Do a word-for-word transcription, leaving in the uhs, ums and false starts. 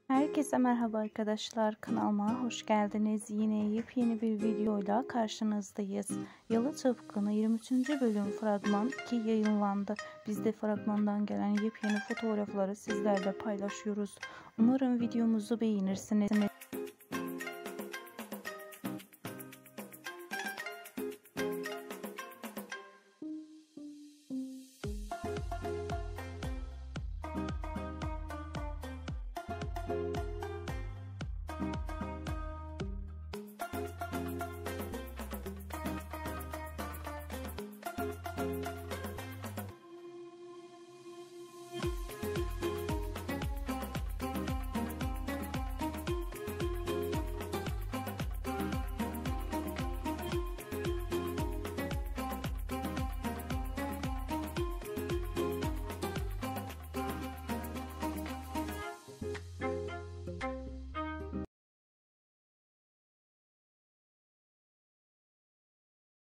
Herkese merhaba arkadaşlar, kanalıma hoş geldiniz. Yine yepyeni bir videoyla karşınızdayız. Yalı Çapkını yirmi üçüncü bölüm fragman iki yayınlandı. Biz de fragmandan gelen yepyeni fotoğrafları sizlerle paylaşıyoruz. Umarım videomuzu beğenirsiniz.